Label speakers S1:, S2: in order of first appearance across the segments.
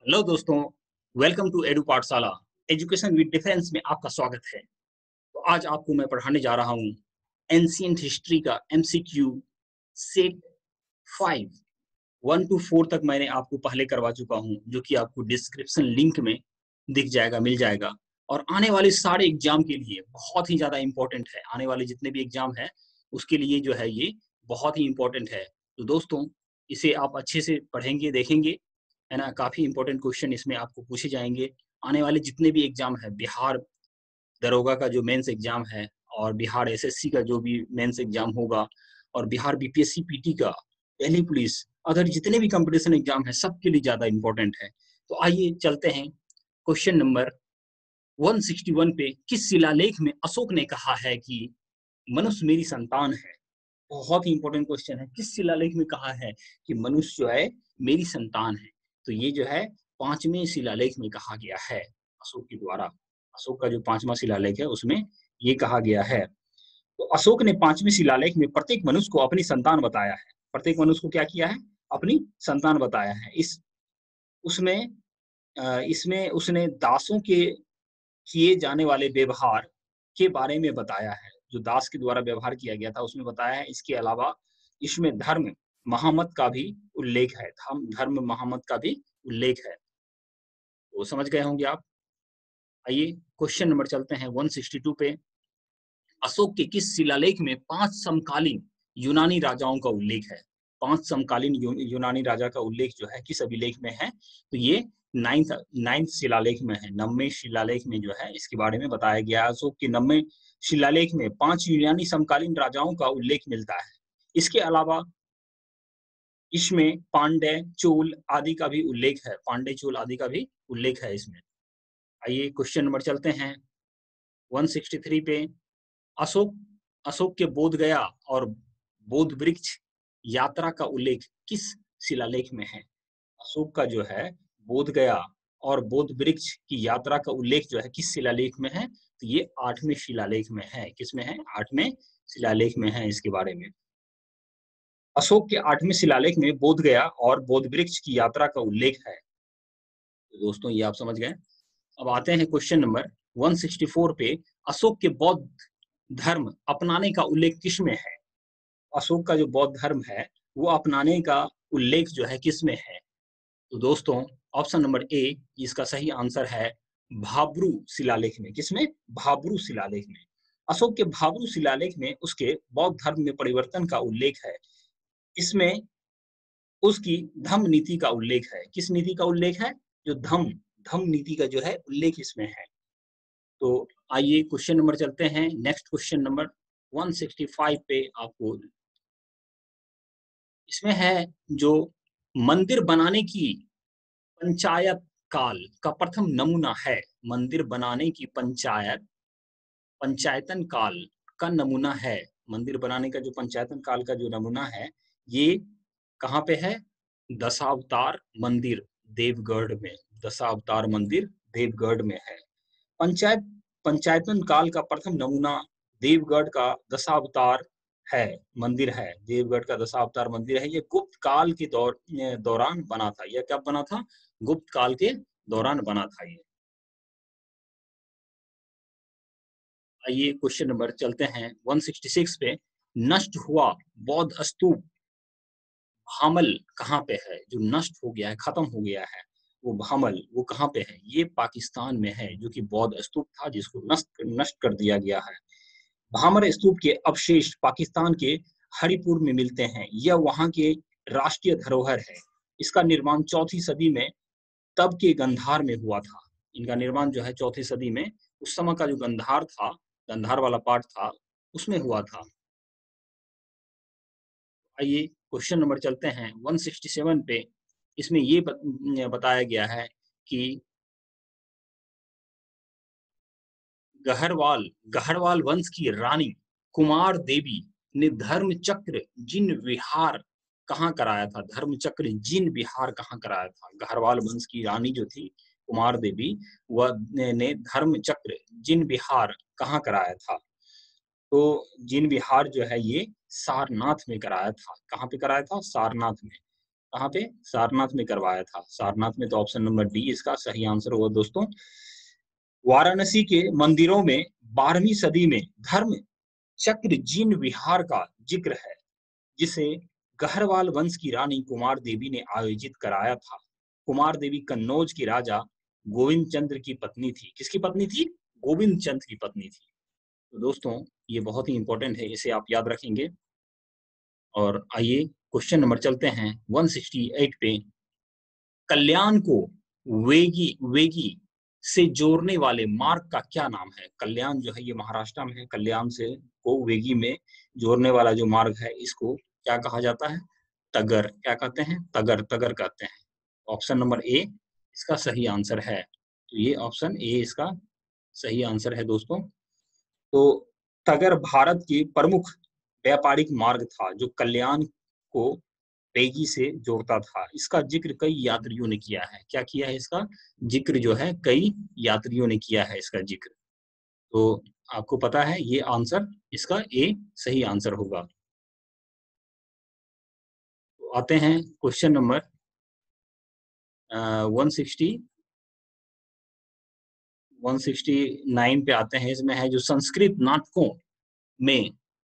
S1: Hello दोस्तों, welcome to Edu Pathshala. Education with difference में आपका स्वागत है। तो आज आपको मैं पढ़ाने जा रहा हूँ एंशिएंट हिस्ट्री का एमसीक्यू सेट 5 1 टू 4 तक मैंने आपको पहले करवा चुका हूँ, जो कि आपको डिस्क्रिप्शन लिंक में दिख जाएगा, मिल जाएगा। और आने वाले सारे एग्जाम के लिए बहुत ही ज़्यादा इम्पोर्टेंट है। आने वाले जितने भी एग्जाम हैं, उसके लिए जो है ये बहुत ही इम्पोर्टेंट है। तो दोस्तों, इसे आप अच्छे से पढ़ेंगे, देखेंगे, है ना? काफ़ी इम्पोर्टेंट क्वेश्चन इसमें आपको पूछे जाएँगे। आने वाले जितने भी एग्ज़ाम हैं, बिहार दरोगा का जो मेंस एग्ज़ाम है और बिहार एसएससी का जो भी मेंस एग्ज़ाम होगा और बिहार बीपीएससी पीटी का, दिल्ली पुलिस, अदर जितने भी कॉम्पिटिशन एग्ज़ाम हैं, सबके लिए ज़्यादा इम्पोर्टेंट है। तो आइए चलते हैं क्वेश्चन नंबर 161 पे। किस शिलालेख में अशोक ने कहा है कि मनुष्य मेरी संतान है? बहुत ही इंपॉर्टेंट क्वेश्चन है। किस शिलालेख में कहा है कि मनुष्य जो है मेरी संतान है? तो ये जो है 5वें शिलालेख में कहा गया है अशोक के द्वारा। अशोक का जो 5वां शिलालेख है उसमें ये कहा गया है। तो अशोक ने 5वें शिलालेख में प्रत्येक मनुष्य को अपनी संतान बताया है। प्रत्येक मनुष्य को क्या किया है? अपनी संतान बताया है। इस उसमें इसमें उसने दासों के किए जाने वाले व्यवहार के बारे में बताया है। जो दास के द्वारा व्यवहार किया गया था उसमें बताया है। इसके अलावा इसमें धर्म महामत का भी उल्लेख है। धर्म महामत का भी उल्लेख है। तो समझ गए होंगे आप। आइए क्वेश्चन नंबर चलते हैं 162 पे। अशोक के किस शिलालेख में 5 समकालीन यूनानी राजाओं का उल्लेख है? 5 समकालीन यूनानी राजा का उल्लेख जो है किस अभिलेख में है? तो ये 9th शिलालेख में है। 9वें शिलालेख में जो है इसके बारे में बताया गया है। अशोक के 9वें शिलालेख में 5 यूनानी समकालीन राजाओं का उल्लेख मिलता है। इसके अलावा इसमें पांड्य, चोल आदि का भी उल्लेख है। पांड्य, चोल आदि का भी उल्लेख है इसमें। आइए क्वेश्चन नंबर चलते हैं 163 पे। अशोक अशोक के बोध गया और बोध वृक्ष यात्रा का उल्लेख किस शिलालेख में है? अशोक का जो है बोध गया और बोध वृक्ष की यात्रा का उल्लेख जो है किस शिलालेख में है? तो ये 8वें शिलालेख में है। किसमें है? 8वें शिलालेख में है। इसके बारे में अशोक के 8वें शिलालेख में बोध गया और बोध वृक्ष की यात्रा का उल्लेख है। तो दोस्तों ये आप समझ गए। अब आते हैं क्वेश्चन नंबर 164 पे। अशोक के बौद्ध धर्म अपनाने का उल्लेख किसमें है? अशोक का जो बौद्ध धर्म है वो अपनाने का उल्लेख जो है किसमें है? तो दोस्तों ऑप्शन नंबर ए इसका सही आंसर है भाब्रू शिलालेख में। किसमें? भाब्रू शिलालेख में। अशोक के भाब्रू शिलालेख में उसके बौद्ध धर्म में परिवर्तन का उल्लेख है। इसमें उसकी धम्म नीति का उल्लेख है। किस नीति का उल्लेख है? जो धम्म धम्म नीति का जो है उल्लेख इसमें है। तो आइए क्वेश्चन नंबर चलते हैं। नेक्स्ट क्वेश्चन नंबर 165 पे आपको इसमें है जो मंदिर बनाने की पंचायत काल का प्रथम नमूना है। मंदिर बनाने की पंचायतन काल का नमूना है। मंदिर बनाने का जो पंचायतन काल का जो नमूना है ये कहाँ पे है? दशावतार मंदिर देवगढ़ में। दशावतार मंदिर देवगढ़ में है। पंचायत पंचायतन काल का प्रथम नमूना देवगढ़ का दशावतार है मंदिर है। देवगढ़ का दशावतार मंदिर है। ये गुप्त काल के दौरान बना था। यह कब बना था? गुप्त काल के दौरान बना था ये। आइए क्वेश्चन नंबर चलते हैं 166 पे। नष्ट हुआ बौद्ध स्तूप भामल कहाँ पे है? जो नष्ट हो गया है, खत्म हो गया है, वो भामल वो कहाँ पे है? ये पाकिस्तान में है, जो कि बौद्ध स्तूप था जिसको नष्ट नष्ट कर दिया गया है। भामर स्तूप के अवशेष पाकिस्तान के हरिपुर में मिलते हैं। यह वहाँ के राष्ट्रीय धरोहर है। इसका निर्माण 4वीं सदी में तब के गंधार में हुआ था। इनका निर्माण जो है 4वीं सदी में उस समय का जो गंधार था, गंधार वाला पार्ट था, उसमें हुआ था। आइए क्वेश्चन नंबर चलते हैं 167 पे। इसमें ये बताया गया है कि गहरवाल गहरवाल वंश की रानी कुमार देवी ने धर्म चक्र जिन विहार कहाँ कराया था? धर्म चक्र जिन विहार कहाँ कराया था? गहरवाल वंश की रानी जो थी कुमार देवी, वह ने धर्म चक्र जिन विहार कहाँ कराया था? तो जिन विहार जो है ये सारनाथ में कराया था। कहाँ पे कराया था? सारनाथ में। कहाँ पे? सारनाथ में करवाया था। सारनाथ में, तो ऑप्शन नंबर डी इसका सही आंसर होगा दोस्तों। वाराणसी के मंदिरों में 12वीं सदी में धर्म चक्र जीन विहार का जिक्र है, जिसे गहरवाल वंश की रानी कुमार देवी ने आयोजित कराया था। कुमार देवी कन्नौज के राजा गोविंद चंद्र की पत्नी थी। किसकी पत्नी थी? गोविंद चंद्र की पत्नी थी। तो दोस्तों ये बहुत ही इंपॉर्टेंट है, इसे आप याद रखेंगे। और आइए क्वेश्चन नंबर चलते हैं 168 पे। कल्याण को वेगी वेगी से जोड़ने वाले मार्ग का क्या नाम है? कल्याण जो है ये महाराष्ट्र में है। कल्याण से को वेगी में जोड़ने वाला जो मार्ग है, इसको क्या कहा जाता है? तगर। क्या कहते हैं? तगर, तगर कहते हैं। ऑप्शन नंबर ए इसका सही आंसर है। तो ये ऑप्शन ए इसका सही आंसर है दोस्तों। तो तगर भारत की प्रमुख व्यापारिक मार्ग था, जो कल्याण को वेगी से जोड़ता था। इसका जिक्र कई यात्रियों ने किया है। क्या किया है? इसका जिक्र जो है कई यात्रियों ने किया है इसका जिक्र। तो आपको पता है ये आंसर इसका ए सही आंसर होगा। तो आते हैं क्वेश्चन नंबर 169 पे आते हैं। इसमें है जो संस्कृत नाटकों में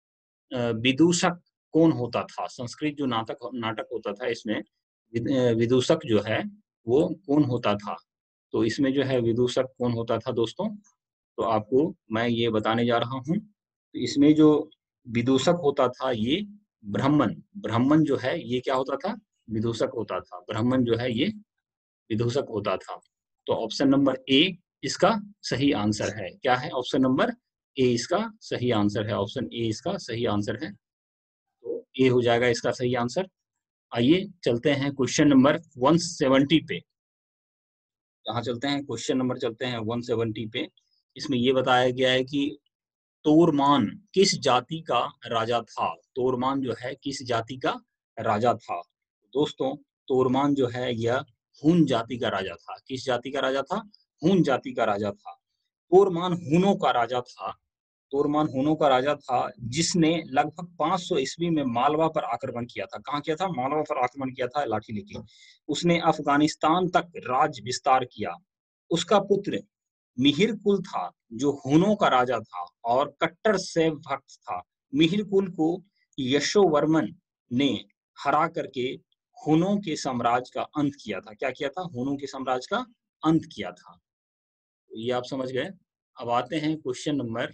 S1: विदूषक कौन होता था? संस्कृत जो नाटक नाटक होता था, इसमें विदूषक जो है वो कौन होता था? तो इसमें जो है विदूषक कौन होता था दोस्तों? तो आपको मैं ये बताने जा रहा हूँ। तो इसमें जो विदूषक होता था ये ब्राह्मण। ब्राह्मण जो है ये क्या होता था? विदूषक होता था। ब्राह्मण जो है ये विदूषक होता था। तो ऑप्शन नंबर ए इसका सही आंसर है। क्या है? ऑप्शन नंबर ए इसका सही आंसर है। ऑप्शन ए इसका सही आंसर है। तो ए हो जाएगा इसका सही आंसर। आइए चलते हैं क्वेश्चन नंबर 170 पे। यहाँ चलते हैं, क्वेश्चन नंबर चलते हैं 170 पे। इसमें ये बताया गया है कि तोरमान किस जाति का राजा था? तोरमान जो है किस जाति का राजा था? दोस्तों तोरमान जो है यह हून जाति का राजा था। किस जाति का राजा था? हून जाति का राजा था। तोरमान हूनों का राजा था। तोरमान हूनों का राजा था, जिसने लगभग 500 ईस्वी में मालवा पर आक्रमण किया था। कहाँ किया था? मालवा पर आक्रमण किया था लाठी लेके। उसने अफगानिस्तान तक राज विस्तार किया। उसका पुत्र मिहिर कुल था, जो हूनों का राजा था और कट्टर शैव भक्त था। मिहिर कुल को यशोवर्मन ने हरा करके हूनों के साम्राज्य का अंत किया था। क्या किया था? हूनों के साम्राज्य का अंत किया था। तो ये आप समझ गए। अब आते हैं क्वेश्चन नंबर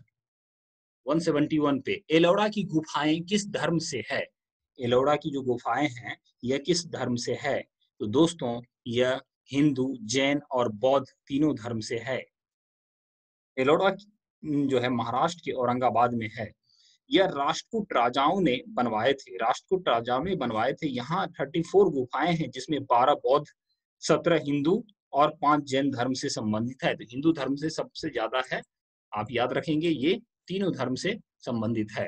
S1: 171 पे। एलोरा की गुफाएं किस धर्म से है? एलोरा की जो गुफाएं हैं यह किस धर्म से है? तो दोस्तों यह हिंदू, जैन और बौद्ध तीनों धर्म से है। एलोरा जो है महाराष्ट्र के औरंगाबाद में है। यह राष्ट्रकूट राजाओं ने बनवाए थे। राष्ट्रकूट राजाओं ने बनवाए थे। यहाँ 34 गुफाएं हैं, जिसमें 12 बौद्ध, 17 हिंदू और 5 जैन धर्म से संबंधित है। तो हिंदू धर्म से सबसे ज्यादा है। आप याद रखेंगे ये तीनों धर्म से संबंधित है।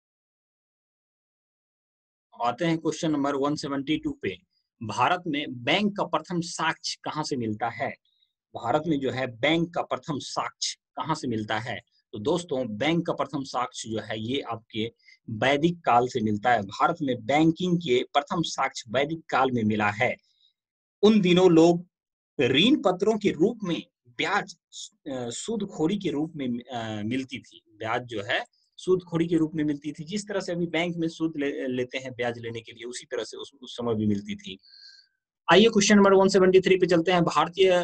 S1: आते हैं क्वेश्चन नंबर 172 पे। भारत में बैंक का प्रथम साक्ष्य कहाँ से मिलता है? भारत में जो है बैंक का प्रथम साक्ष्य कहाँ से मिलता है? तो दोस्तों बैंक का प्रथम साक्ष्य जो है ये आपके वैदिक काल से मिलता है। भारत में बैंकिंग के प्रथम साक्ष्य वैदिक काल में मिला है। उन दिनों लोग ऋण पत्रों के रूप में ब्याज सूदखोरी के रूप में मिलती थी। ब्याज जो है सूदखोरी के रूप में मिलती थी। जिस तरह से अभी बैंक में सूद लेते हैं ब्याज लेने के लिए, उसी तरह से उस समय भी मिलती थी। आइए क्वेश्चन नंबर 173 पे चलते हैं। भारतीय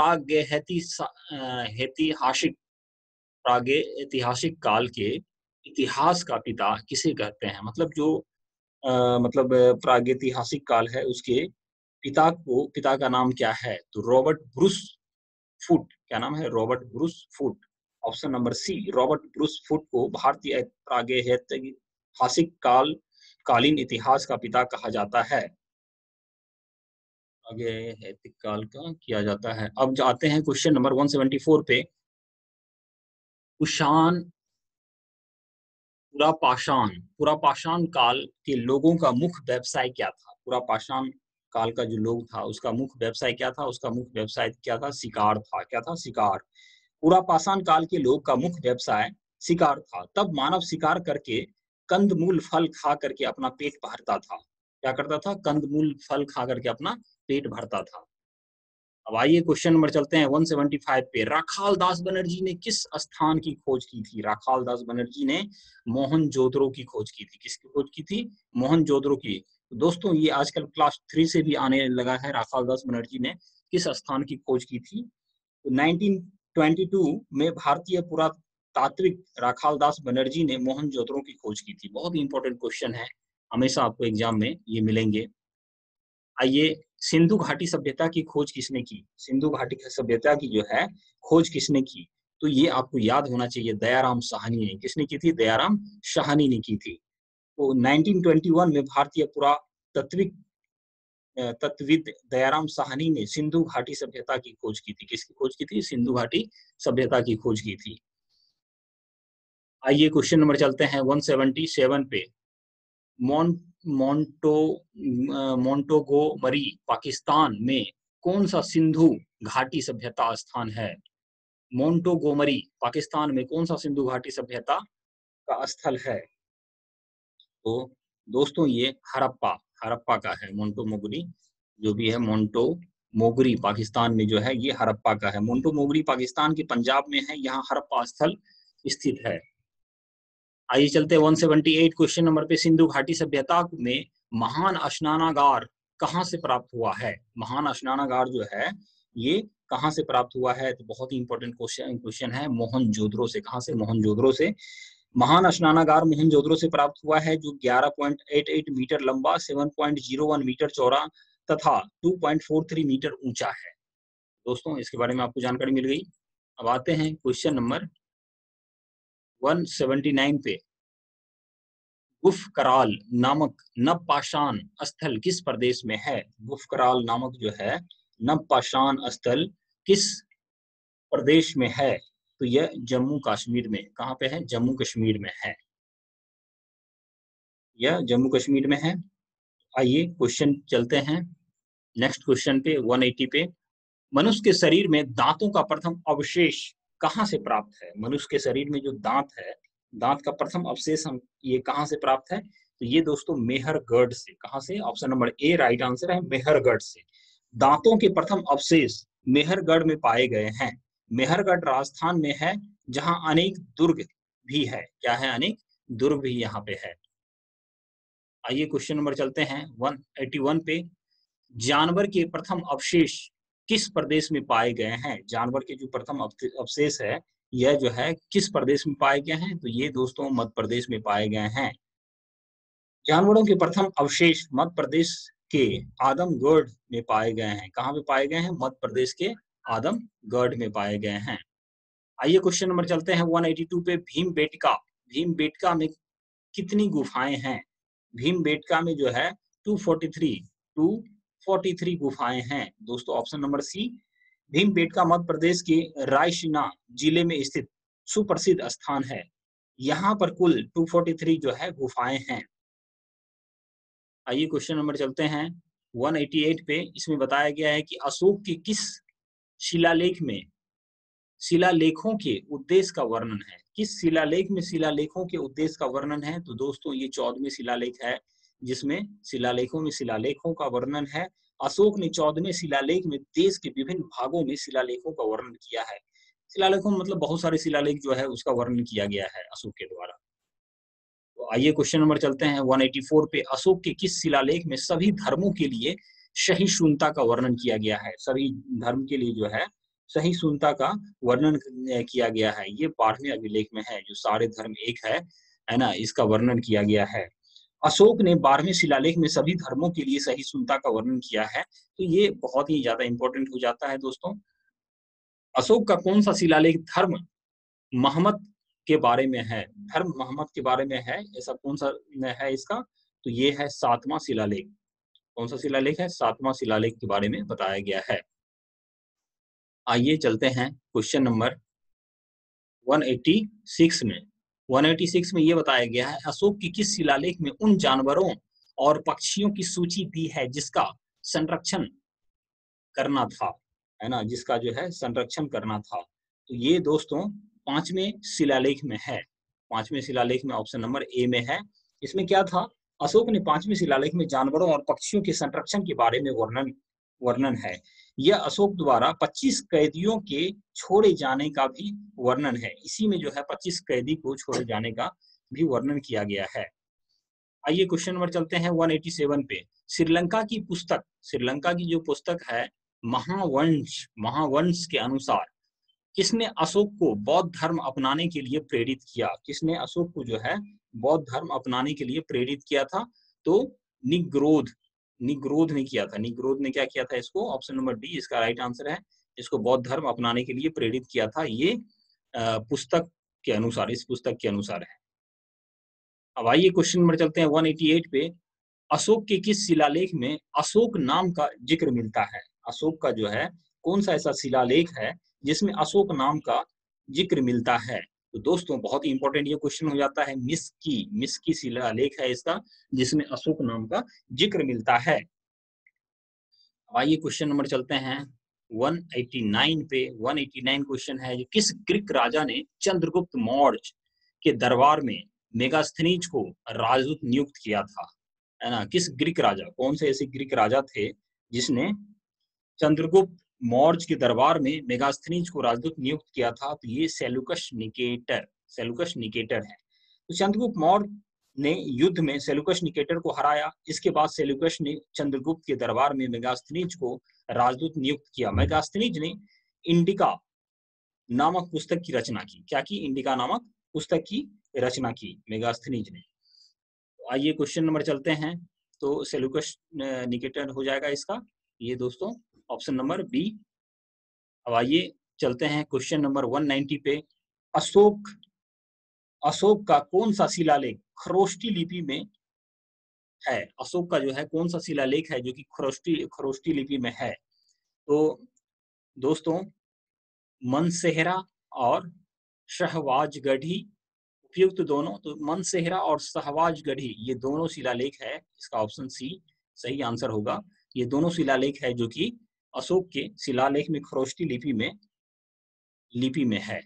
S1: प्रागैतिहासिक प्रागैतिहासिक काल के इतिहास का पिता किसे कहते हैं? मतलब जो मतलब प्रागैतिहासिक काल है उसके पिता का नाम क्या है? तो रॉबर्ट ब्रूस फुट। क्या नाम है? Robert Bruce Foote. Option number C Robert Bruce Foote को भारतीय प्रागैतिहासिक कालीन इतिहास का पिता कहा जाता है। आगे ऐतिक काल का किया जाता है। अब जाते हैं क्वेश्चन नंबर 174 पे। कुषाण पुरापाषाण काल के लोगों का मुख्य व्यवसाय क्या था? पुरापाषाण काल का जो लोग था उसका मुख्य व्यवसाय क्या था? उसका मुख्य व्यवसाय क्या था? शिकार था। क्या था? शिकार। पुरापाषाण काल के लोग का मुख्य व्यवसाय शिकार था। तब मानव शिकार करके कंदमूल फल खा करके अपना पेट भरता था। क्या करता था? कंदमूल फल खा करके अपना पेट भरता था। अब आइए क्वेश्चन नंबर चलते हैं 175 पे। राखाल दास बनर्जी ने किस स्थान की खोज की थी? राखाल दास बनर्जी ने मोहनजोदड़ो की खोज की थी। किसकी खोज की थी? मोहनजोदड़ो की। दोस्तों ये आजकल क्लास 3 से भी आने लगा है। राखाल दास बनर्जी ने किस स्थान की खोज की थी? 1922 में भारतीय पुरातात्विक राखाल दास बनर्जी ने मोहनजोदड़ो की खोज की थी। बहुत ही इंपॉर्टेंट क्वेश्चन है, हमेशा आपको एग्जाम में ये मिलेंगे। आइए, सिंधु घाटी सभ्यता की खोज किसने की? सिंधु घाटी सभ्यता की जो है खोज किसने की? तो ये आपको याद होना चाहिए, दयाराम साहनी ने। किसने की थी? दयाराम साहनी ने की थी। तो 1921 में भारतीय पुरातत्विक तत्वविद दयाराम साहनी ने सिंधु घाटी सभ्यता की खोज की थी। किसकी खोज की थी? सिंधु घाटी सभ्यता की खोज की थी। आइए क्वेश्चन नंबर चलते हैं 177 पे। मोन मोन्टो मोंटोगोमरी पाकिस्तान में कौन सा सिंधु घाटी सभ्यता स्थान है? मोंटोगोमरी पाकिस्तान में कौन सा सिंधु घाटी सभ्यता का स्थल है? तो दोस्तों ये हड़प्पा हड़प्पा का है। मोन्टो मोगरी जो भी है, मोन्टो मोगरी पाकिस्तान में जो है ये हड़प्पा का है। मोन्टो मोगरी पाकिस्तान के पंजाब में है, यहाँ हड़प्पा स्थल स्थित है। आइए चलते हैं 178 क्वेश्चन नंबर पे। सिंधु घाटी सभ्यता में महान स्नानागार कहाँ से प्राप्त हुआ है? महान स्नानागार जो है ये कहाँ से प्राप्त हुआ है? तो बहुत ही इंपॉर्टेंट क्वेश्चन है। मोहनजोदड़ो से। कहाँ से? मोहनजोदड़ो से। महान स्नानागार मोहनजोदड़ो से प्राप्त हुआ है, जो 11.88 मीटर लंबा, 7.01 मीटर चौड़ा तथा 2.43 मीटर ऊंचा है। दोस्तों इसके बारे में आपको जानकारी मिल गई। अब आते हैं क्वेश्चन नंबर 179 पे। गुफकराल नामक नवपाषाण स्थल किस प्रदेश में है? गुफकराल नामक जो है नवपाषाण स्थल किस प्रदेश में है? तो यह जम्मू कश्मीर में। कहाँ पे है? जम्मू कश्मीर में है। यह जम्मू कश्मीर में है। आइए क्वेश्चन चलते हैं नेक्स्ट क्वेश्चन पे 180 पे। मनुष्य के शरीर में दांतों का प्रथम अवशेष कहाँ से प्राप्त है? मनुष्य के शरीर में जो दांत है, दांत का प्रथम अवशेष हम ये कहाँ से प्राप्त है? तो ये दोस्तों मेहरगढ़ से। कहाँ से? Option number A right answer है, मेहरगढ़ से। दांतों के प्रथम अवशेष मेहरगढ़ में पाए गए हैं। मेहरगढ़ राजस्थान में है, जहां अनेक दुर्ग भी है। क्या है? अनेक दुर्ग भी यहाँ पे है। आइए क्वेश्चन नंबर चलते हैं 181 पे। जानवर के प्रथम अवशेष किस प्रदेश में पाए गए हैं? जानवर के जो प्रथम अवशेष है यह जो है किस प्रदेश में पाए गए हैं? तो ये दोस्तों मध्य प्रदेश में पाए गए हैं। जानवरों के प्रथम अवशेष मध्य प्रदेश के आदमगढ़ में पाए गए हैं। कहाँ पे पाए गए हैं? मध्य प्रदेश के आदमगढ़ में पाए गए हैं। आइए क्वेश्चन नंबर चलते हैं 182 पे। भीमबेटका। भीमबेटका में कितनी गुफाएं हैं? भीमबेटका में जो है 243 गुफाएं हैं। दोस्तों option number C. Bhimbetka Madhya Pradesh के रायसीना जिले में स्थित सुप्रसिद्ध स्थान है। यहाँ पर कुल 243 जो है गुफाएं हैं। आइए क्वेश्चन नंबर चलते हैं 188 पे। इसमें बताया गया है कि अशोक के किस शिलालेख में शिलालेखों के उद्देश्य का वर्णन है? किस शिलालेख में शिलालेखों के उद्देश्य का वर्णन है? तो दोस्तों ये 14वें शिलालेख है, जिसमें शिलालेखों का वर्णन है। अशोक ने 14वें शिलालेख में देश के विभिन्न भागों में शिलालेखों का वर्णन किया है। शिलालेखों मतलब बहुत सारे शिलालेख जो है उसका वर्णन किया गया है अशोक के द्वारा। तो आइए क्वेश्चन नंबर चलते हैं 184 पे। अशोक के किस शिलालेख में सभी धर्मों के लिए सहिष्णुता का वर्णन किया गया है? सभी धर्म के लिए जो है सहिष्णुता का वर्णन किया गया है। ये 12वें अभिलेख में है, जो सारे धर्म एक है ना, इसका वर्णन किया गया है। अशोक ने 12वें शिलालेख में सभी धर्मों के लिए सहिष्णुता का वर्णन किया है। तो ये बहुत ही ज्यादा इंपॉर्टेंट हो जाता है दोस्तों। अशोक का कौन सा शिलालेख धर्म मोहम्मद के बारे में है? धर्म मोहम्मद के बारे में है, ऐसा कौन सा है इसका? तो ये है 7वां शिलालेख। कौन सा शिलालेख है? 7वां शिलालेख के बारे में बताया गया है। आइए चलते हैं क्वेश्चन नंबर 186 में। 186 में ये बताया गया है, अशोक की किस शिलालेख में उन जानवरों और पक्षियों की सूची दी है जिसका संरक्षण करना था, है ना, जिसका जो है संरक्षण करना था? तो ये दोस्तों 5वें शिलालेख में है। 5वें शिलालेख में ऑप्शन नंबर ए में है। इसमें क्या था? अशोक ने 5वें शिलालेख में जानवरों और पक्षियों के संरक्षण के बारे में वर्णन वर्णन है। यह अशोक द्वारा 25 कैदियों के छोड़े जाने का भी वर्णन है। इसी में जो है 25 कैदी को छोड़े जाने का भी वर्णन किया गया है। आइए क्वेश्चन नंबर चलते हैं 187 पे। श्रीलंका की जो पुस्तक है महावंश के अनुसार किसने अशोक को बौद्ध धर्म अपनाने के लिए प्रेरित किया? किसने अशोक को जो है बौद्ध धर्म अपनाने के लिए प्रेरित किया था? तो निग्रोध निग्रोध ने किया था। निग्रोध ने क्या किया था? इसको ऑप्शन नंबर डी इसका राइट आंसर है। इसको बौद्ध धर्म अपनाने के लिए प्रेरित किया था। ये पुस्तक के अनुसार, इस पुस्तक के अनुसार है। अब आइए क्वेश्चन नंबर चलते हैं 188 पे। अशोक के किस शिलालेख में अशोक नाम का जिक्र मिलता है? अशोक का जो है कौन सा ऐसा शिलालेख है जिसमें अशोक नाम का जिक्र मिलता है? तो दोस्तों बहुत ही इंपॉर्टेंट ये क्वेश्चन हो जाता है। मिस्की शिलालेख है इसका, जिसमें अशोक नाम का जिक्र मिलता है। आइए क्वेश्चन नंबर चलते हैं 189 पे। 189 क्वेश्चन है, किस ग्रीक राजा ने चंद्रगुप्त मौर्य के दरबार में मेगास्थनीज को राजदूत नियुक्त किया था? है ना, किस ग्रीक राजा, कौन से ऐसे ग्रीक राजा थे जिसने चंद्रगुप्त मौर्य के दरबार में मेगास्थनीज को राजदूत नियुक्त किया था? तो ये सेल्यूकस निकेटर है। तो चंद्रगुप्त मौर्य ने युद्ध में सेल्यूकस निकेटर को हराया। इसके बाद सेल्यूकस ने चंद्रगुप्त के दरबार में मेगास्थनीज को राजदूत नियुक्त किया। मेगास्थनीज ने इंडिका नामक पुस्तक की रचना की। क्या की? इंडिका नामक पुस्तक की रचना की मेगास्थनीज ने। तो आइए क्वेश्चन नंबर चलते हैं। तो सेल्यूकस निकेटर हो जाएगा इसका, ये दोस्तों ऑप्शन नंबर बी। अब आइए चलते हैं क्वेश्चन नंबर 190 पे। अशोक का कौन सा शिलालेख खरोष्टी लिपि में है? अशोक का जो है कौन सा शिलालेख है जो कि खरोष्टी लिपि में है? तो दोस्तों मनसेहरा और शहवाजगढ़ी उपयुक्त दोनों। तो मनसेहरा और शहवाजगढ़ी ये दोनों शिलालेख है। इसका ऑप्शन सी सही आंसर होगा। ये दोनों शिलालेख है जो कि अशोक के शिलालेख में खरोष्टी लिपि में है।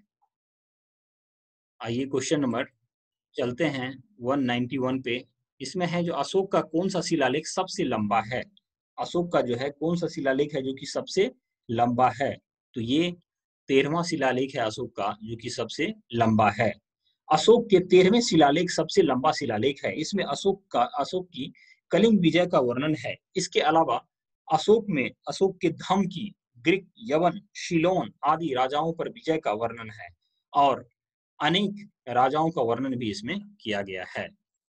S1: आइए क्वेश्चन नंबर चलते हैं 191 पे। इसमें है जो अशोक का कौन सा शिलालेख सबसे लंबा है? अशोक का जो है कौन सा शिलालेख है जो कि सबसे लंबा है? तो ये 13वां शिलालेख है अशोक का जो कि सबसे लंबा है। अशोक के 13वें शिलालेख सबसे लंबा शिलालेख है। इसमें अशोक की कलिंग विजय का वर्णन है। इसके अलावा अशोक के धम की ग्रीक, यवन, शिलोन आदि राजाओं पर विजय का वर्णन है और अनेक राजाओं का वर्णन भी इसमें किया गया है।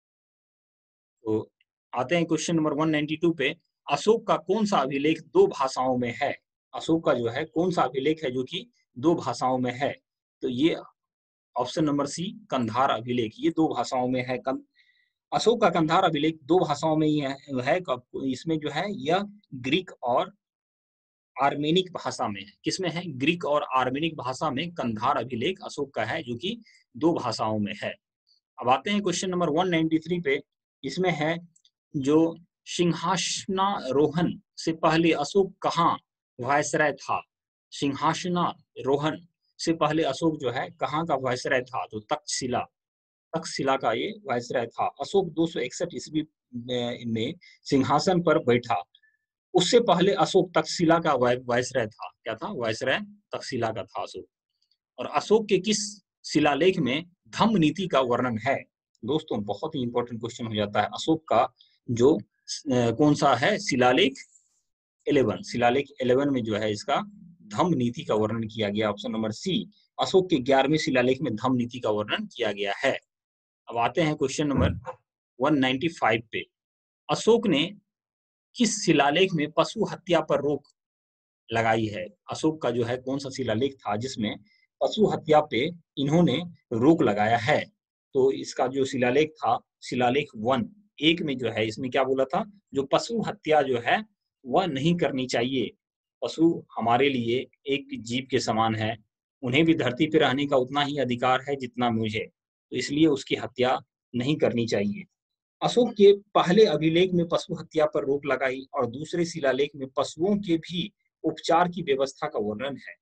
S1: तो आते हैं क्वेश्चन नंबर 192 पे। अशोक का कौन सा अभिलेख 2 भाषाओं में है? अशोक का जो है कौन सा अभिलेख है जो कि 2 भाषाओं में है? तो ये ऑप्शन नंबर सी कंधार अभिलेख, ये 2 भाषाओं में है। अशोक का कंधार अभिलेख 2 भाषाओं में ही है। इसमें जो है यह ग्रीक और आर्मेनिक भाषा में है। किसमें है? ग्रीक और आर्मेनिक भाषा में कंधार अभिलेख अशोक का है जो कि 2 भाषाओं में है। अब आते हैं क्वेश्चन नंबर 193 पे। इसमें है जो सिंहासनारोहण से पहले अशोक कहाँ वायसराय था? सिंहासनारोहण से पहले अशोक जो है कहाँ का वायसराय था? तो तक्षशिला का ये वायसराय था। अशोक 261 ईस्वी में सिंहासन पर बैठा। उससे पहले अशोक तक्षशिला का वायसराय था। क्या था? वायसराय तक्षशिला का था अशोक। और अशोक के किस शिलालेख में धम्म नीति का वर्णन है? दोस्तों बहुत ही इंपॉर्टेंट क्वेश्चन हो जाता है। अशोक का जो कौन सा है शिलालेख 11, शिलालेख 11 में जो है इसका धम्म नीति का वर्णन किया गया। ऑप्शन नंबर सी अशोक के 11वें शिलालेख में धम्म नीति का वर्णन किया गया है। अब आते हैं क्वेश्चन नंबर 195 पे। अशोक ने किस शिलालेख में पशु हत्या पर रोक लगाई है? अशोक का जो है कौन सा शिलालेख था जिसमें पशु हत्या पे इन्होंने रोक लगाया है? तो इसका जो शिलालेख था, शिलालेख 1 में जो है इसमें क्या बोला था? जो पशु हत्या जो है वह नहीं करनी चाहिए। पशु हमारे लिए एक जीव के समान है। उन्हें भी धरती पे रहने का उतना ही अधिकार है जितना मुझे। तो इसलिए उसकी हत्या नहीं करनी चाहिए। अशोक के पहले अभिलेख में पशु हत्या पर रोक लगाई और दूसरे शिलालेख में पशुओं के भी उपचार की व्यवस्था का वर्णन है।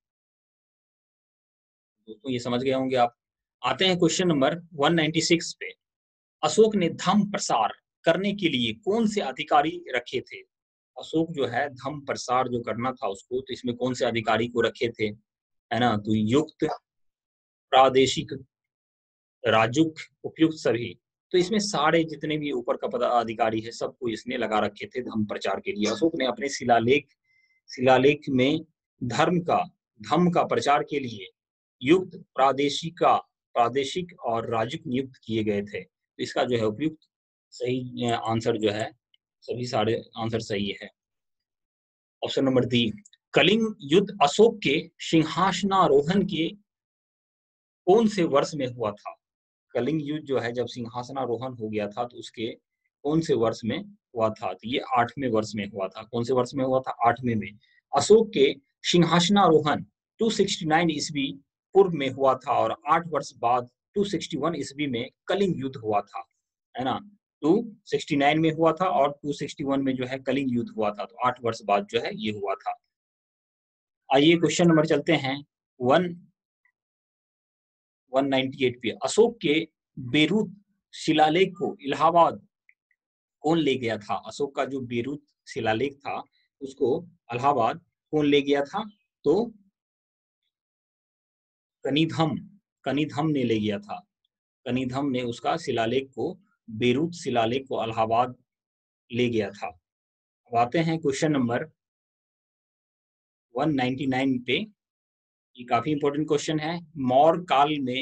S1: दोस्तों ये समझ गए होंगे आप। आते हैं क्वेश्चन नंबर 196 पे। अशोक ने धम्म प्रसार करने के लिए कौन से अधिकारी रखे थे? अशोक जो है धर्म प्रसार जो करना था उसको, तो इसमें कौन से अधिकारी को रखे थे, है ना? तो युक्त, प्रादेशिक, राजुक, उपयुक्त सभी। तो इसमें सारे जितने भी ऊपर का पदाधिकारी है सबको इसने लगा रखे थे धर्म प्रचार के लिए। अशोक ने अपने शिलालेख में धर्म का धम्म का प्रचार के लिए युक्त, प्रादेशिक और राजुक नियुक्त किए गए थे। तो इसका जो है उपयुक्त सही आंसर जो है, सभी सारे आंसर सही है। ऑप्शन नंबर डी, कलिंग युद्ध अशोक के सिंहासनारोहण के कौन से वर्ष में हुआ था? कलिंग युद्ध जो है जब सिंहासनारोहण हो गया था तो उसके कौन से वर्ष में हुआ था? तो ये 8वें वर्ष में हुआ था। कौन से वर्ष में हुआ था? 8वें में। अशोक के सिंहासनारोहण 269 ईस्वी पूर्व में हुआ था और 8 वर्ष बाद 261 ईस्वी में कलिंग युद्ध हुआ था, है ना? 269 में हुआ था और 261 में जो है कलिंग युद्ध हुआ था, तो 8 वर्ष बाद जो है ये हुआ था। आइए क्वेश्चन नंबर चलते हैं 198 पे। अशोक के बेरूत शिलालेख को इलाहाबाद कौन ले गया था? अशोक का जो बेरूत शिलालेख था उसको इलाहाबाद कौन ले गया था? तो कनिधम ने ले गया था। कनिधम ने उसका बेरूत शिलालेख को इलाहाबाद ले गया था। अब आते हैं क्वेश्चन नंबर 199 पे। ये काफी इंपॉर्टेंट क्वेश्चन है। मौर्य काल में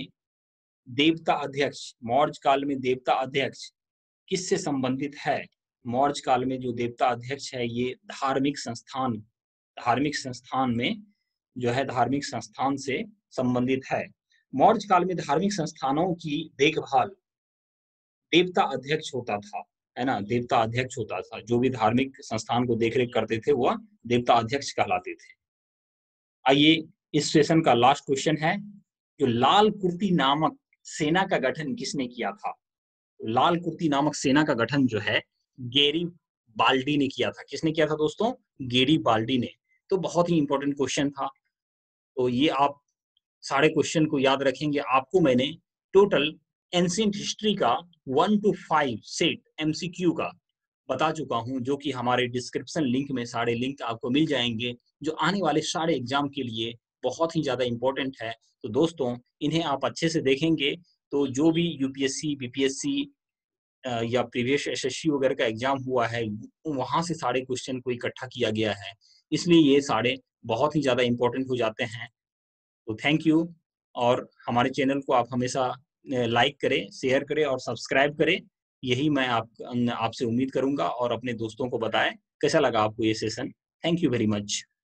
S1: देवता अध्यक्ष किससे संबंधित है? मौर्य काल में जो देवता अध्यक्ष है ये धार्मिक संस्थान में जो है धार्मिक संस्थान से संबंधित है। मौर्य काल में धार्मिक संस्थानों की देखभाल देवता अध्यक्ष होता था, है ना? देवता अध्यक्ष होता था। जो भी धार्मिक संस्थान को देखरेख करते थे वह देवता अध्यक्ष कहलाते थे। आइए इस सेशन का लास्ट क्वेश्चन है, जो लाल कुर्ती नामक सेना का गठन किसने किया था? लाल कुर्ती नामक सेना का गठन जो है गेरी बाल्डी ने किया था। किसने किया था दोस्तों? गेरी बाल्डी ने। तो बहुत ही इंपॉर्टेंट क्वेश्चन था। तो ये आप सारे क्वेश्चन को याद रखेंगे। आपको मैंने टोटल एंशिएंट हिस्ट्री का 1 to 5 सेट एमसीक्यू का बता चुका हूं, जो कि हमारे डिस्क्रिप्शन लिंक में सारे लिंक आपको मिल जाएंगे, जो आने वाले सारे एग्जाम के लिए बहुत ही ज्यादा इंपॉर्टेंट है। तो दोस्तों इन्हें आप अच्छे से देखेंगे तो जो भी यूपीएससी, बीपीएससी या प्रीवियस एसएससी वगैरह का एग्जाम हुआ है वहां से सारे क्वेश्चन को इकट्ठा किया गया है, इसलिए ये सारे बहुत ही ज्यादा इंपॉर्टेंट हो जाते हैं। तो थैंक यू। और हमारे चैनल को आप हमेशा लाइक करें, शेयर करें और सब्सक्राइब करें। यही मैं आपसे उम्मीद करूंगा और अपने दोस्तों को बताएं। कैसा लगा आपको ये session? Thank you very much.